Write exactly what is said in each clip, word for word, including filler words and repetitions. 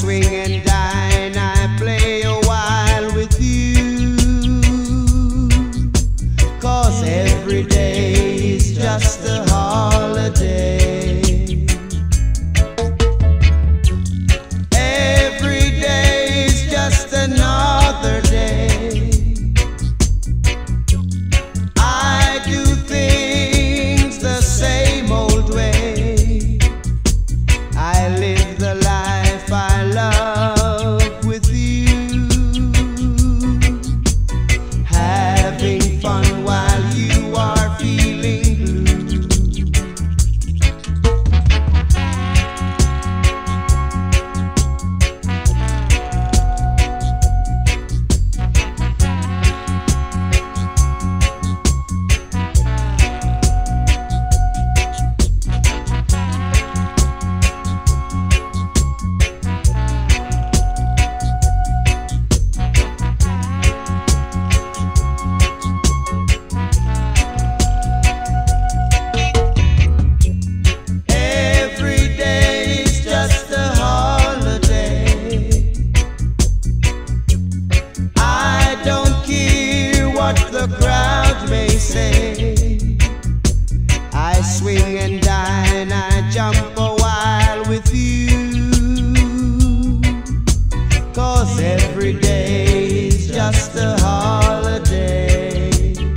swing and dine, I play a while with you, 'cause every day is just a holiday. Every day is just another day. I do things the same old way. I live the life I love with you, having fun while you are feeling blue. What the crowd may say, I swing and dine, I jump a while with you, 'cause every day is just a holiday.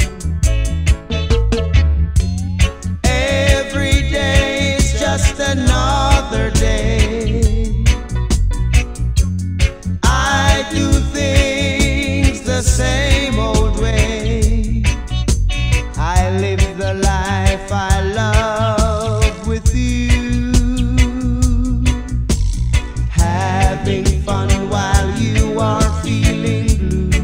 Every day is just another day. I do things the same old way. I live the life I love with you, having fun while you are feeling blue.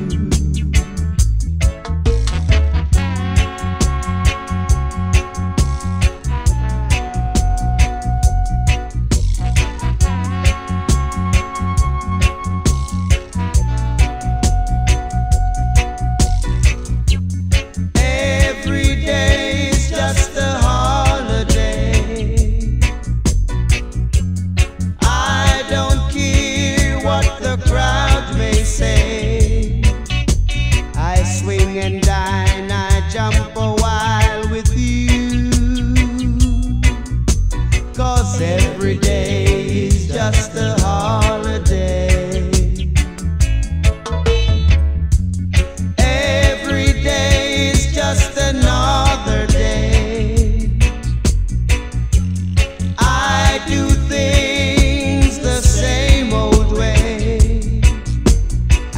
Every day is just a holiday. I don't care what the crowd may say. I swing and dine, I jump a while with you, 'cause every day is just a holiday. Every day is just another day. I do things the same old way.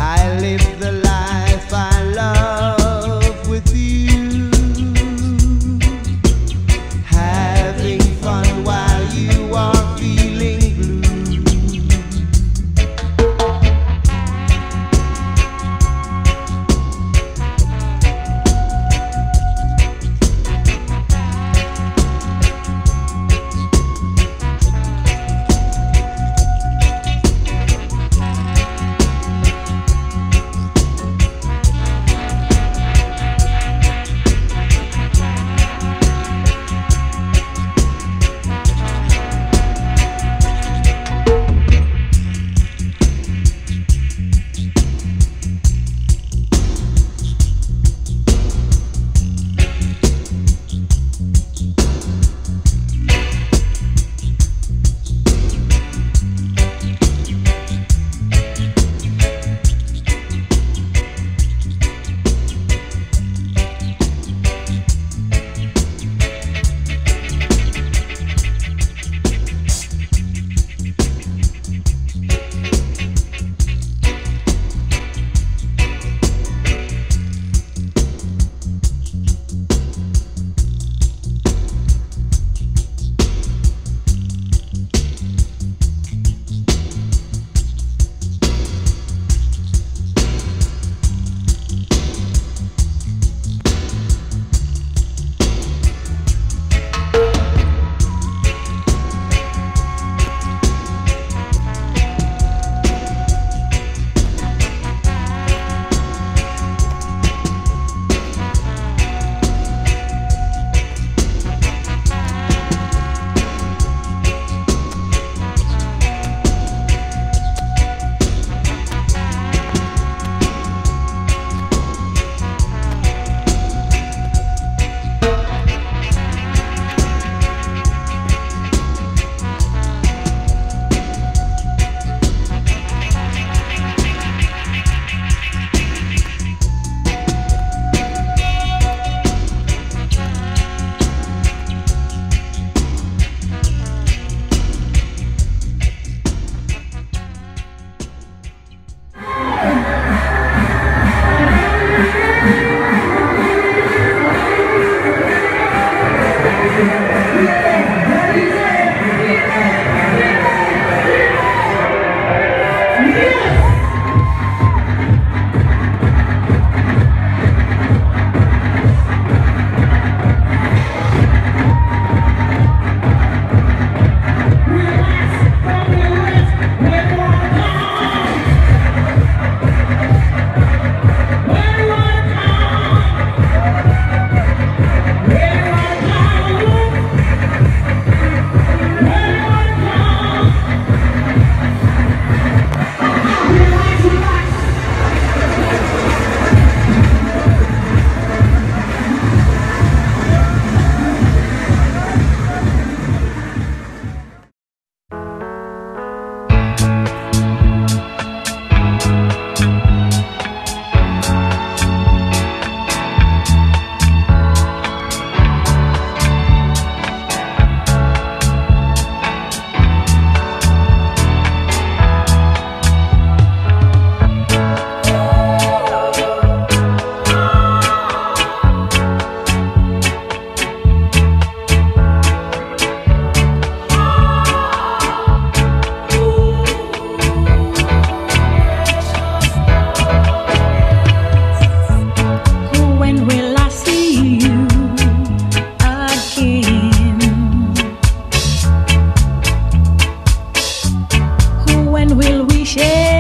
share.